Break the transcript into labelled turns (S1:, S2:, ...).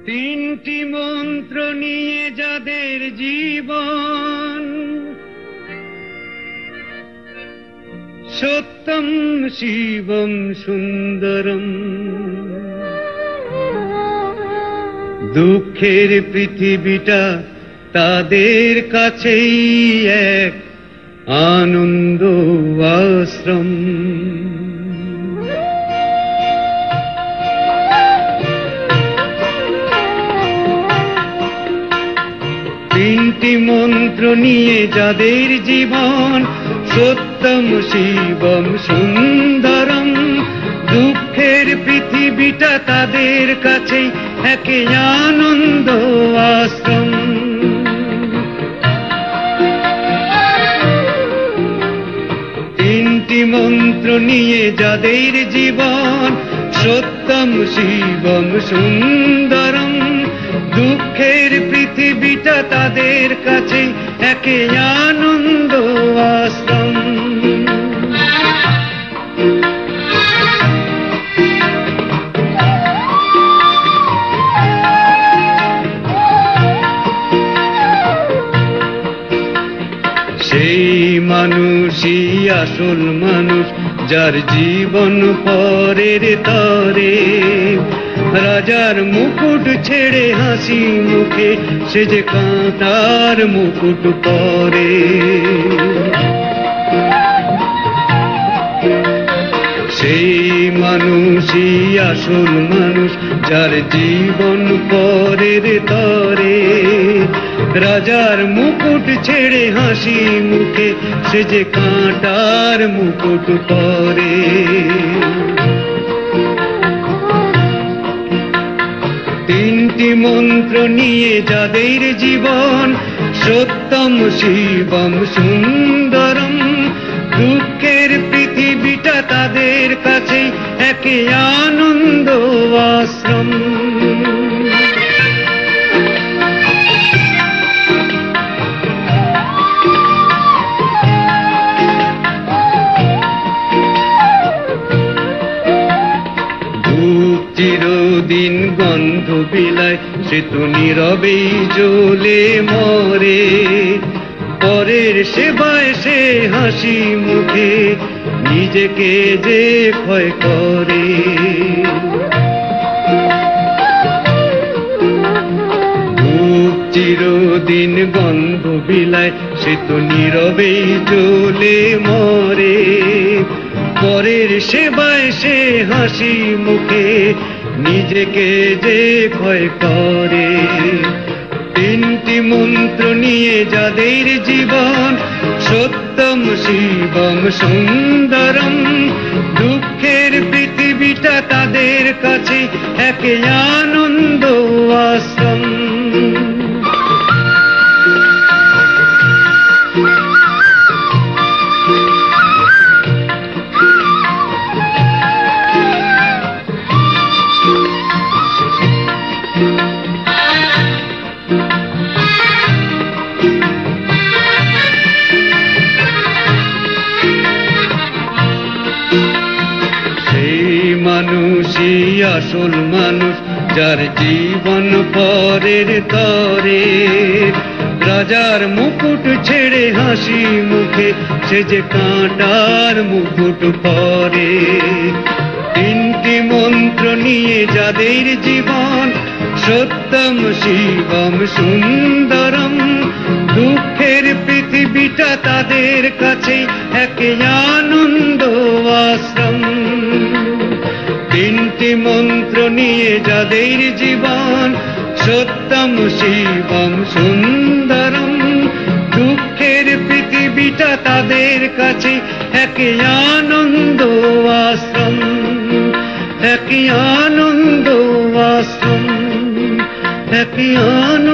S1: তিনটি মন্ত্র নিয়ে যাদের জীবন, সত্যম শিবম সুন্দরম। দুঃখের পৃথিবীটা তাদের কাছেই এক আনন্দ আশ্রম। তিনটি মন্ত্র নিয়ে যাদের জীবন, সত্যম শিবম সুন্দরম। দুঃখের পৃথিবীটা তাদের কাছে একে আনন্দ আশ্রম। তিনটি মন্ত্র নিয়ে যাদের জীবন, সত্যম শিবম সুন্দরম। দুঃখের পৃথিবীটা তাদের কাছে একে আনন্দ আশ্রম। সেই মানুষই আসল মানুষ, যার জীবন পরের তরে। রাজার মুকুট ছেড়ে হাসি মুখে সে যে কাঁটার মুকুট পরে। সেই মানুষই আসল মানুষ, যার জীবন পরের তরে। রাজার মুকুট ছেড়ে হাসি মুখে সে যে কাঁটার মুকুট পরে। তিনটি মন্ত্র নিয়ে যাদের জীবন, সত্যম শিবম সুন্দরম। দুঃখের পৃথিবীটা তাদের কাছে একে আনন্দ আশ্রম। চিরদিন গন্ধ বিলায়, সে তো নীরবেই জ্বলে মরে। পরের সেবায় সে হাসি মুখে নিজেকে যে ক্ষয় করে। চিরদিন গন্ধ বিলায়, সে তো নীরবেই জ্বলে মরে। পরের সেবায় সে হাসি মুখে নিজেকে যে ক্ষয় করে। তিনটি মন্ত্র নিয়ে যাদের জীবন, সত্যম শিবম সুন্দরম। দুঃখের পৃথিবীটা তাদের কাছে একে আনন্দ আশ্রম। মানুষই আসল মানুষ, যার জীবন পরের তরে। রাজার মুকুট ছেড়ে হাসি মুখে সে যে কাঁটার মুকুট পরে। তিনটি মন্ত্র নিয়ে যাদের জীবন, সত্যম শিবম সুন্দরম। দুঃখের পৃথিবীটা তাদের কাছে একে আনন্দ আশ্রম। তিনটি মন্ত্র নিয়ে যাদের জীবন, সত্যম শিবম সুন্দরম। দুঃখের পৃথিবীটা তাদের কাছে একে আনন্দ আশ্রম, একে আনন্দ আশ্রম, একে আনন্দ।